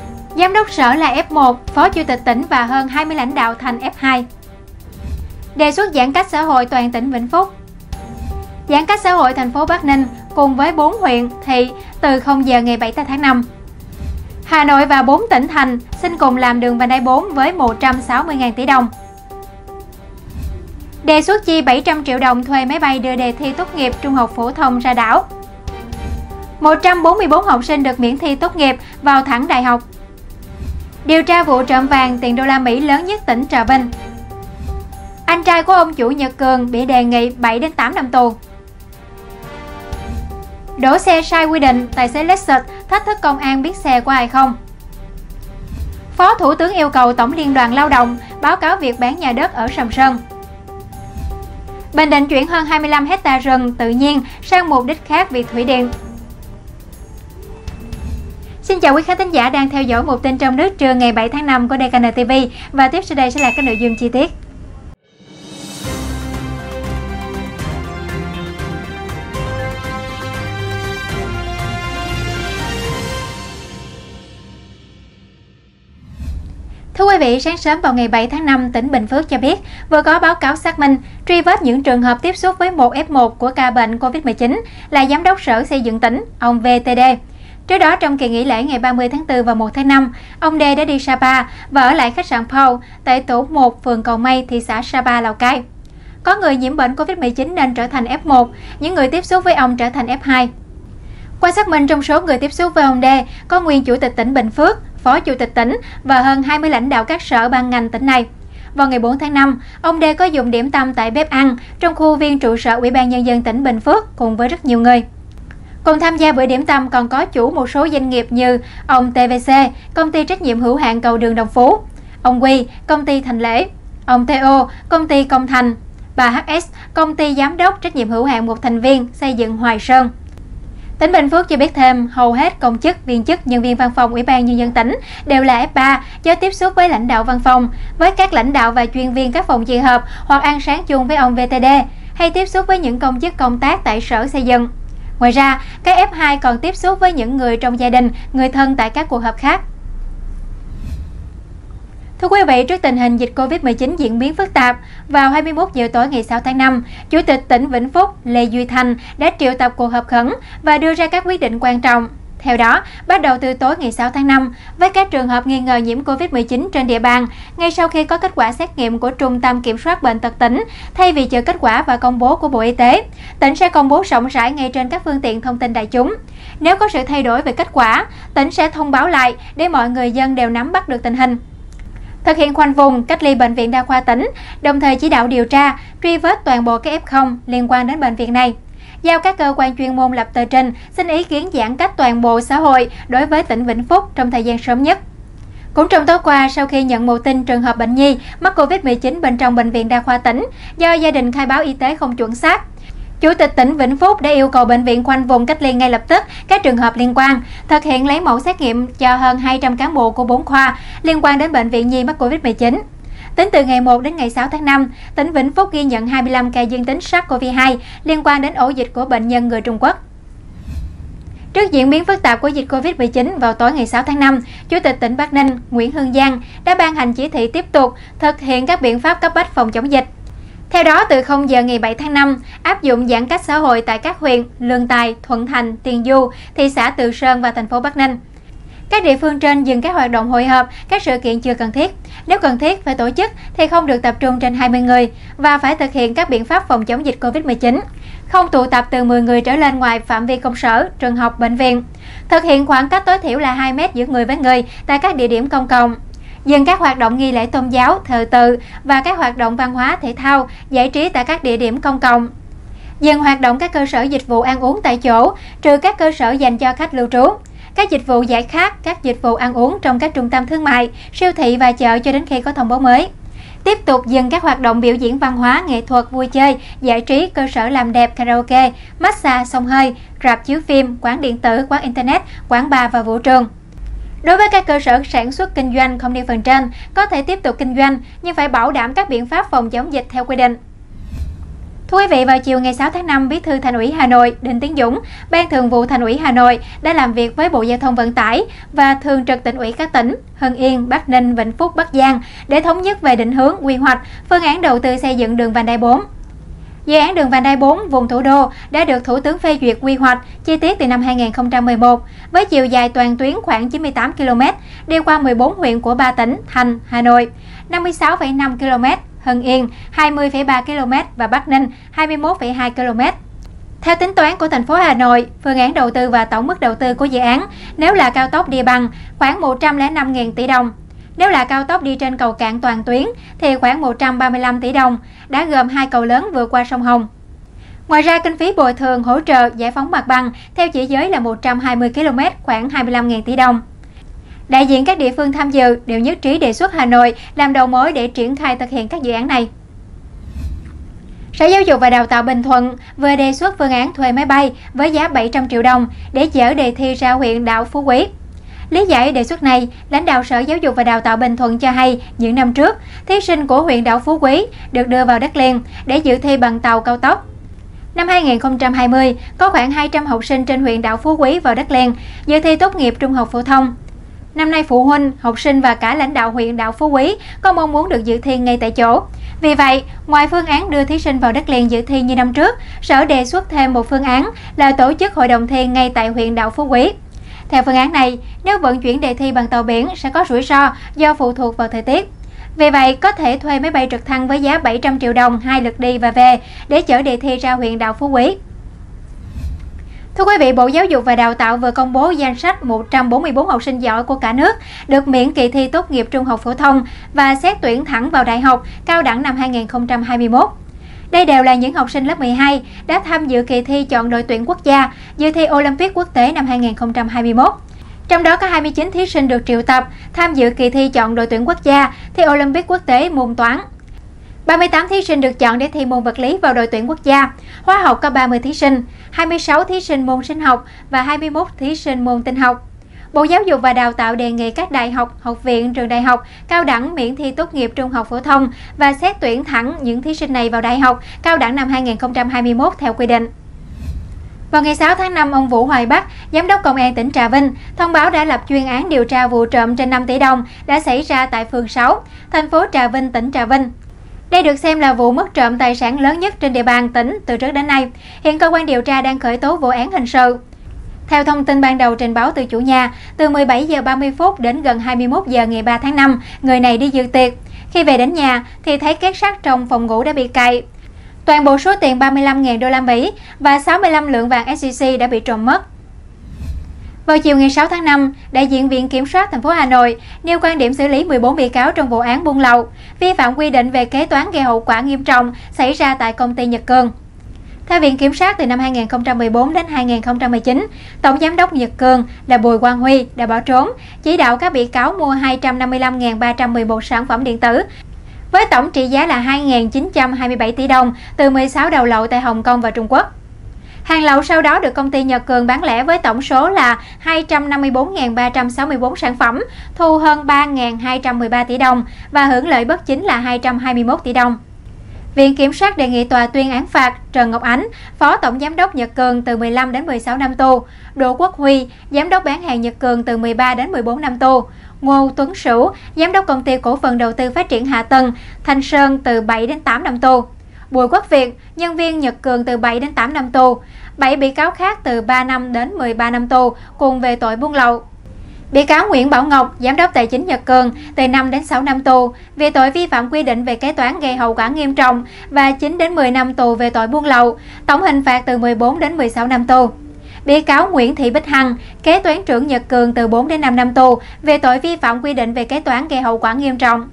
Giám đốc sở là F1, Phó Chủ tịch tỉnh và hơn 20 lãnh đạo thành F2. Đề xuất giãn cách xã hội toàn tỉnh Vĩnh Phúc. Giãn cách xã hội thành phố Bắc Ninh cùng với 4 huyện, thị từ 0 giờ ngày 7 tháng 5. Hà Nội và 4 tỉnh thành xin cùng làm đường vành đai 4 với 160.000 tỷ đồng. Đề xuất chi 700 triệu đồng thuê máy bay đưa đề thi tốt nghiệp trung học phổ thông ra đảo. 144 học sinh được miễn thi tốt nghiệp vào thẳng đại học. Điều tra vụ trộm vàng tiền đô la Mỹ lớn nhất tỉnh Trà Vinh. Anh trai của ông chủ Nhật Cường bị đề nghị 7 đến 8 năm tù. Đổ xe sai quy định, tài xế Lexus thách thức công an biết xe của ai không. Phó Thủ tướng yêu cầu Tổng Liên đoàn Lao động báo cáo việc bán nhà đất ở Sầm Sơn. Bình Định chuyển hơn 25 hectare rừng tự nhiên sang mục đích khác vì thủy điện. Xin chào quý khán thính giả đang theo dõi một tin trong nước trưa ngày 7 tháng 5 của DKN TV và tiếp sau đây sẽ là các nội dung chi tiết. Thưa quý vị, sáng sớm vào ngày 7 tháng 5, tỉnh Bình Phước cho biết vừa có báo cáo xác minh, truy vết những trường hợp tiếp xúc với một F1 của ca bệnh Covid-19 là Giám đốc Sở Xây dựng tỉnh, ông VTD. Trước đó, trong kỳ nghỉ lễ ngày 30 tháng 4 và 1 tháng 5, ông D đã đi Sapa và ở lại khách sạn Paul tại tổ 1 phường Cầu Mây, thị xã Sapa, Lào Cai. Có người nhiễm bệnh Covid-19 nên trở thành F1, những người tiếp xúc với ông trở thành F2. Qua xác minh, trong số người tiếp xúc với ông D có nguyên Chủ tịch tỉnh Bình Phước, Phó Chủ tịch tỉnh và hơn 20 lãnh đạo các sở ban ngành tỉnh này. Vào ngày 4 tháng 5, ông D có dùng điểm tâm tại bếp ăn trong khu viên trụ sở Ủy ban Nhân dân tỉnh Bình Phước cùng với rất nhiều người. Cùng tham gia bữa điểm tâm còn có chủ một số doanh nghiệp như ông TVC, công ty trách nhiệm hữu hạn cầu đường Đồng Phú, ông Quy, công ty Thành Lễ, ông TO, công ty Công Thành, bà HS, công ty giám đốc trách nhiệm hữu hạn một thành viên xây dựng Hoài Sơn. Tỉnh Bình Phước cho biết thêm, hầu hết công chức, viên chức, nhân viên văn phòng Ủy ban Nhân dân tỉnh đều là F3 do tiếp xúc với lãnh đạo văn phòng, với các lãnh đạo và chuyên viên các phòng dị hợp hoặc ăn sáng chung với ông VTD, hay tiếp xúc với những công chức công tác tại Sở Xây dựng. Ngoài ra, các F2 còn tiếp xúc với những người trong gia đình, người thân tại các cuộc họp khác. Thưa quý vị, trước tình hình dịch Covid-19 diễn biến phức tạp, vào 21 giờ tối ngày 6 tháng 5, Chủ tịch tỉnh Vĩnh Phúc Lê Duy Thành đã triệu tập cuộc họp khẩn và đưa ra các quyết định quan trọng. Theo đó, bắt đầu từ tối ngày 6 tháng 5, với các trường hợp nghi ngờ nhiễm Covid-19 trên địa bàn, ngay sau khi có kết quả xét nghiệm của Trung tâm Kiểm soát Bệnh tật tỉnh, thay vì chờ kết quả và công bố của Bộ Y tế, tỉnh sẽ công bố rộng rãi ngay trên các phương tiện thông tin đại chúng. Nếu có sự thay đổi về kết quả, tỉnh sẽ thông báo lại để mọi người dân đều nắm bắt được tình hình. Thực hiện khoanh vùng, cách ly bệnh viện đa khoa tỉnh, đồng thời chỉ đạo điều tra, truy vết toàn bộ các F0 liên quan đến bệnh viện này. Giao các cơ quan chuyên môn lập tờ trình xin ý kiến giãn cách toàn bộ xã hội đối với tỉnh Vĩnh Phúc trong thời gian sớm nhất. Cũng trong tối qua, sau khi nhận một tin trường hợp bệnh nhi mắc Covid-19 bên trong bệnh viện đa khoa tỉnh do gia đình khai báo y tế không chuẩn xác, Chủ tịch tỉnh Vĩnh Phúc đã yêu cầu bệnh viện khoanh vùng cách ly ngay lập tức các trường hợp liên quan, thực hiện lấy mẫu xét nghiệm cho hơn 200 cán bộ của 4 khoa liên quan đến bệnh viện nhi mắc Covid-19. Tính từ ngày 1 đến ngày 6 tháng 5, tỉnh Vĩnh Phúc ghi nhận 25 ca dương tính SARS-CoV-2 liên quan đến ổ dịch của bệnh nhân người Trung Quốc. Trước diễn biến phức tạp của dịch Covid-19, vào tối ngày 6 tháng 5, Chủ tịch tỉnh Bắc Ninh Nguyễn Hương Giang đã ban hành chỉ thị tiếp tục thực hiện các biện pháp cấp bách phòng chống dịch. Theo đó, từ 0 giờ ngày 7 tháng 5, áp dụng giãn cách xã hội tại các huyện Lương Tài, Thuận Thành, Tiền Du, thị xã Từ Sơn và thành phố Bắc Ninh. Các địa phương trên dừng các hoạt động hội họp, các sự kiện chưa cần thiết. Nếu cần thiết phải tổ chức thì không được tập trung trên 20 người và phải thực hiện các biện pháp phòng chống dịch Covid-19. Không tụ tập từ 10 người trở lên ngoài phạm vi công sở, trường học, bệnh viện. Thực hiện khoảng cách tối thiểu là 2 mét giữa người với người tại các địa điểm công cộng. Dừng các hoạt động nghi lễ tôn giáo, thờ tự và các hoạt động văn hóa, thể thao, giải trí tại các địa điểm công cộng. Dừng hoạt động các cơ sở dịch vụ ăn uống tại chỗ, trừ các cơ sở dành cho khách lưu trú. Các dịch vụ giải khát, các dịch vụ ăn uống trong các trung tâm thương mại, siêu thị và chợ cho đến khi có thông báo mới. Tiếp tục dừng các hoạt động biểu diễn văn hóa, nghệ thuật, vui chơi, giải trí, cơ sở làm đẹp, karaoke, massage, xông hơi, rạp chiếu phim, quán điện tử, quán internet, quán bar và vũ trường. Đối với các cơ sở sản xuất kinh doanh không nêu phần trên, có thể tiếp tục kinh doanh nhưng phải bảo đảm các biện pháp phòng chống dịch theo quy định. Thưa quý vị, vào chiều ngày 6 tháng 5, Bí thư Thành ủy Hà Nội Đinh Tiến Dũng, Ban Thường vụ Thành ủy Hà Nội đã làm việc với Bộ Giao thông Vận tải và Thường trực Tỉnh ủy các tỉnh Hưng Yên, Bắc Ninh, Vĩnh Phúc, Bắc Giang để thống nhất về định hướng, quy hoạch, phương án đầu tư xây dựng đường vành đai 4. Dự án đường vành đai 4 vùng thủ đô đã được Thủ tướng phê duyệt quy hoạch chi tiết từ năm 2011 với chiều dài toàn tuyến khoảng 98 km, đi qua 14 huyện của 3 tỉnh thành Hà Nội, 56,5 km, Hưng Yên 20,3 km và Bắc Ninh 21,2 km. Theo tính toán của thành phố Hà Nội, phương án đầu tư và tổng mức đầu tư của dự án nếu là cao tốc đi bằng khoảng 105.000 tỷ đồng. Nếu là cao tốc đi trên cầu cạn toàn tuyến thì khoảng 135 tỷ đồng, đã gồm 2 cầu lớn vượt qua sông Hồng. Ngoài ra, kinh phí bồi thường hỗ trợ giải phóng mặt bằng theo chỉ giới là 120 km khoảng 25.000 tỷ đồng. Đại diện các địa phương tham dự đều nhất trí đề xuất Hà Nội làm đầu mối để triển khai thực hiện các dự án này. Sở Giáo dục và Đào tạo Bình Thuận vừa đề xuất phương án thuê máy bay với giá 700 triệu đồng để chở đề thi ra huyện đảo Phú Quý. Lý giải đề xuất này, lãnh đạo Sở Giáo dục và Đào tạo Bình Thuận cho hay những năm trước, thí sinh của huyện đảo Phú Quý được đưa vào đất liền để dự thi bằng tàu cao tốc. Năm 2020, có khoảng 200 học sinh trên huyện đảo Phú Quý vào đất liền dự thi tốt nghiệp trung học phổ thông. Năm nay, phụ huynh, học sinh và cả lãnh đạo huyện đảo Phú Quý có mong muốn được dự thi ngay tại chỗ. Vì vậy, ngoài phương án đưa thí sinh vào đất liền dự thi như năm trước, Sở đề xuất thêm một phương án là tổ chức hội đồng thi ngay tại huyện đảo Phú Quý. Theo phương án này, nếu vận chuyển đề thi bằng tàu biển sẽ có rủi ro do phụ thuộc vào thời tiết. Vì vậy, có thể thuê máy bay trực thăng với giá 700 triệu đồng 2 lượt đi và về để chở đề thi ra huyện đảo Phú Quý. Thưa quý vị, Bộ Giáo dục và Đào tạo vừa công bố danh sách 144 học sinh giỏi của cả nước được miễn kỳ thi tốt nghiệp trung học phổ thông và xét tuyển thẳng vào đại học, cao đẳng năm 2021. Đây đều là những học sinh lớp 12 đã tham dự kỳ thi chọn đội tuyển quốc gia, dự thi Olympic quốc tế năm 2021. Trong đó có 29 thí sinh được triệu tập tham dự kỳ thi chọn đội tuyển quốc gia, thi Olympic quốc tế môn toán. 38 thí sinh được chọn để thi môn vật lý vào đội tuyển quốc gia, hóa học có 30 thí sinh, 26 thí sinh môn sinh học và 21 thí sinh môn tin học. Bộ Giáo dục và Đào tạo đề nghị các đại học, học viện, trường đại học, cao đẳng miễn thi tốt nghiệp trung học phổ thông và xét tuyển thẳng những thí sinh này vào đại học, cao đẳng năm 2021 theo quy định. Vào ngày 6 tháng 5, ông Vũ Hoài Bắc, Giám đốc Công an tỉnh Trà Vinh, thông báo đã lập chuyên án điều tra vụ trộm trên 5 tỷ đồng đã xảy ra tại phường 6, thành phố Trà Vinh, tỉnh Trà Vinh. Đây được xem là vụ mất trộm tài sản lớn nhất trên địa bàn tỉnh từ trước đến nay. Hiện cơ quan điều tra đang khởi tố vụ án hình sự. Theo thông tin ban đầu trình báo từ chủ nhà, từ 17 giờ 30 phút đến gần 21 giờ ngày 3 tháng 5, người này đi dự tiệc. Khi về đến nhà thì thấy két sắt trong phòng ngủ đã bị cậy. Toàn bộ số tiền 35.000 đô la Mỹ và 65 lượng vàng SJC đã bị trộm mất. Vào chiều ngày 6 tháng 5, đại diện Viện Kiểm soát thành phố Hà Nội nêu quan điểm xử lý 14 bị cáo trong vụ án buôn lậu, vi phạm quy định về kế toán gây hậu quả nghiêm trọng xảy ra tại công ty Nhật Cường. Theo Viện Kiểm sát, từ năm 2014 đến 2019, Tổng Giám đốc Nhật Cường là Bùi Quang Huy đã bỏ trốn, chỉ đạo các bị cáo mua 255.311 sản phẩm điện tử với tổng trị giá là 2.927 tỷ đồng từ 16 đầu lậu tại Hồng Kông và Trung Quốc. Hàng lậu sau đó được công ty Nhật Cường bán lẻ với tổng số là 254.364 sản phẩm, thu hơn 3.213 tỷ đồng và hưởng lợi bất chính là 221 tỷ đồng. Viện Kiểm sát đề nghị tòa tuyên án phạt Trần Ngọc Ánh, Phó Tổng Giám đốc Nhật Cường từ 15 đến 16 năm tù, Đỗ Quốc Huy, Giám đốc bán hàng Nhật Cường từ 13 đến 14 năm tù, Ngô Tuấn Sửu, Giám đốc Công ty Cổ phần Đầu tư Phát triển Hạ Tầng, Thanh Sơn từ 7 đến 8 năm tù, Bùi Quốc Việt, nhân viên Nhật Cường từ 7 đến 8 năm tù, 7 bị cáo khác từ 3 năm đến 13 năm tù cùng về tội buôn lậu. Bị cáo Nguyễn Bảo Ngọc, Giám đốc Tài chính Nhật Cường từ 5 đến 6 năm tù về tội vi phạm quy định về kế toán gây hậu quả nghiêm trọng và 9 đến 10 năm tù về tội buôn lậu, tổng hình phạt từ 14 đến 16 năm tù. Bị cáo Nguyễn Thị Bích Hằng, kế toán trưởng Nhật Cường từ 4 đến 5 năm tù về tội vi phạm quy định về kế toán gây hậu quả nghiêm trọng.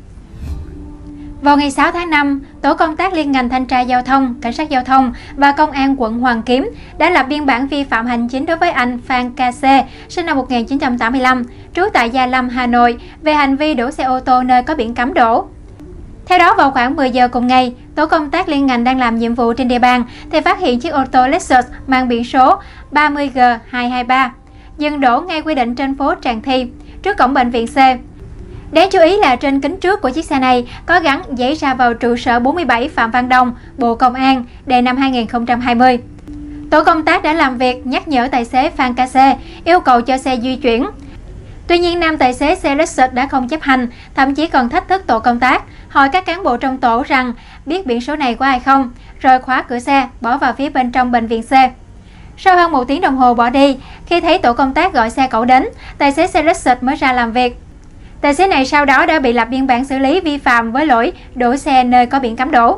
Vào ngày 6 tháng 5, Tổ công tác liên ngành thanh tra giao thông, cảnh sát giao thông và công an quận Hoàn Kiếm đã lập biên bản vi phạm hành chính đối với anh Phan KC, sinh năm 1985, trú tại Gia Lâm, Hà Nội, về hành vi đổ xe ô tô nơi có biển cấm đổ. Theo đó, vào khoảng 10 giờ cùng ngày, Tổ công tác liên ngành đang làm nhiệm vụ trên địa bàn thì phát hiện chiếc ô tô Lexus mang biển số 30G223 dừng đổ ngay quy định trên phố Tràng Thi, trước cổng bệnh viện C. Đáng chú ý là trên kính trước của chiếc xe này có gắn giấy ra vào trụ sở 47 Phạm Văn Đồng, Bộ Công an, đề năm 2020. Tổ công tác đã làm việc nhắc nhở tài xế Phan KC yêu cầu cho xe di chuyển. Tuy nhiên, nam tài xế xe Lexus đã không chấp hành, thậm chí còn thách thức tổ công tác, hỏi các cán bộ trong tổ rằng biết biển số này của ai không, rồi khóa cửa xe, bỏ vào phía bên trong bệnh viện C. Sau hơn 1 tiếng đồng hồ bỏ đi, khi thấy tổ công tác gọi xe cẩu đến, tài xế xe Lexus mới ra làm việc. Tài xế này sau đó đã bị lập biên bản xử lý vi phạm với lỗi đổ xe nơi có biển cấm đổ.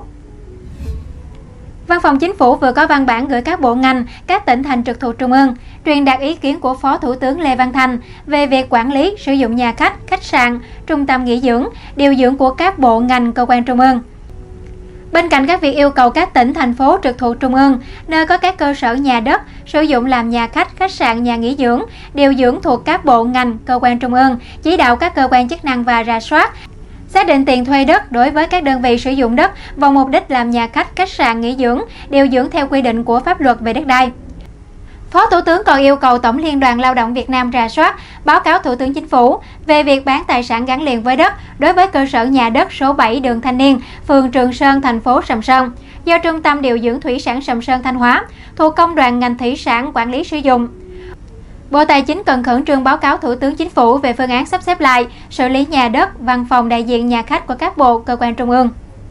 Văn phòng Chính phủ vừa có văn bản gửi các bộ ngành, các tỉnh thành trực thuộc Trung ương, truyền đạt ý kiến của Phó Thủ tướng Lê Văn Thành về việc quản lý sử dụng nhà khách, khách sạn, trung tâm nghỉ dưỡng, điều dưỡng của các bộ ngành, cơ quan Trung ương. Bên cạnh các việc yêu cầu các tỉnh, thành phố trực thuộc Trung ương, nơi có các cơ sở nhà đất sử dụng làm nhà khách, khách sạn, nhà nghỉ dưỡng, điều dưỡng thuộc các bộ ngành, cơ quan Trung ương, chỉ đạo các cơ quan chức năng và rà soát, xác định tiền thuê đất đối với các đơn vị sử dụng đất vào mục đích làm nhà khách, khách sạn, nghỉ dưỡng, điều dưỡng theo quy định của pháp luật về đất đai. Phó Thủ tướng còn yêu cầu Tổng Liên đoàn Lao động Việt Nam rà soát, báo cáo Thủ tướng Chính phủ về việc bán tài sản gắn liền với đất đối với cơ sở nhà đất số 7 đường Thanh Niên, phường Trường Sơn, thành phố Sầm Sơn, do Trung tâm Điều dưỡng Thủy sản Sầm Sơn Thanh Hóa thuộc Công đoàn ngành thủy sản quản lý sử dụng. Bộ Tài chính cần khẩn trương báo cáo Thủ tướng Chính phủ về phương án sắp xếp lại, xử lý nhà đất, văn phòng đại diện nhà khách của các bộ, cơ quan trung ương.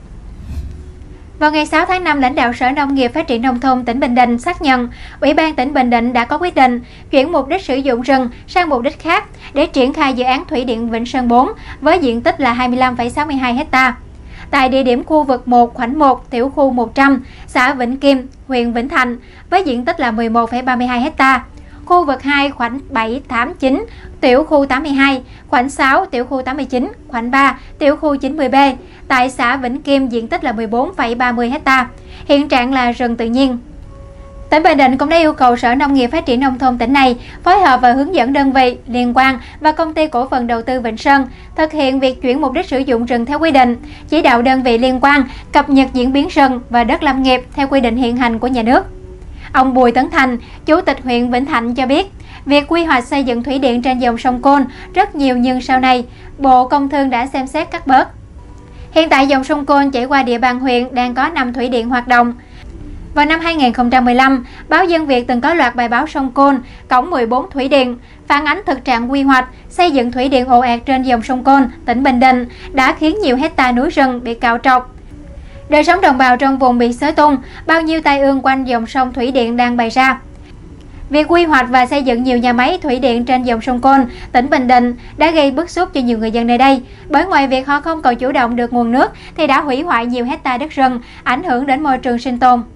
Vào ngày 6 tháng 5, lãnh đạo Sở Nông nghiệp Phát triển Nông thôn tỉnh Bình Định xác nhận Ủy ban tỉnh Bình Định đã có quyết định chuyển mục đích sử dụng rừng sang mục đích khác để triển khai dự án Thủy điện Vĩnh Sơn 4 với diện tích là 25,62 ha. Tại địa điểm khu vực 1 khoảnh 1 tiểu khu 100, xã Vĩnh Kim, huyện Vĩnh Thạnh với diện tích là 11,32 ha. Khu vực 2 khoảnh 789 tiểu khu 82, khoảnh 6 tiểu khu 89, khoảnh 3 tiểu khu 90B tại xã Vĩnh Kim diện tích là 14,30 ha. Hiện trạng là rừng tự nhiên. Tỉnh Bình Định cũng đã yêu cầu Sở Nông nghiệp Phát triển Nông thôn tỉnh này phối hợp và hướng dẫn đơn vị liên quan và Công ty Cổ phần Đầu tư Vĩnh Sơn thực hiện việc chuyển mục đích sử dụng rừng theo quy định, chỉ đạo đơn vị liên quan cập nhật diễn biến rừng và đất lâm nghiệp theo quy định hiện hành của nhà nước. Ông Bùi Tấn Thành, Chủ tịch huyện Vĩnh Thạnh cho biết, việc quy hoạch xây dựng thủy điện trên dòng sông Côn rất nhiều nhưng sau này, Bộ Công Thương đã xem xét cắt bớt. Hiện tại dòng sông Côn chảy qua địa bàn huyện đang có 5 thủy điện hoạt động. Vào năm 2015, báo Dân Việt từng có loạt bài báo sông Côn, cổng 14 thủy điện, phản ánh thực trạng quy hoạch, xây dựng thủy điện ồ ạt trên dòng sông Côn, tỉnh Bình Định đã khiến nhiều hecta núi rừng bị cạo trọc. Đời sống đồng bào trong vùng bị xới tung, bao nhiêu tai ương quanh dòng sông thủy điện đang bày ra. Việc quy hoạch và xây dựng nhiều nhà máy thủy điện trên dòng sông Côn, tỉnh Bình Định đã gây bức xúc cho nhiều người dân nơi đây. Bởi ngoài việc họ không còn chủ động được nguồn nước thì đã hủy hoại nhiều hecta đất rừng, ảnh hưởng đến môi trường sinh tồn.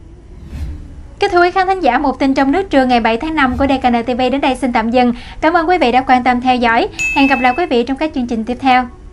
Kính thưa quý khán thính giả, một tin trong nước trưa ngày 7 tháng 5 của DKN TV đến đây xin tạm dừng. Cảm ơn quý vị đã quan tâm theo dõi. Hẹn gặp lại quý vị trong các chương trình tiếp theo.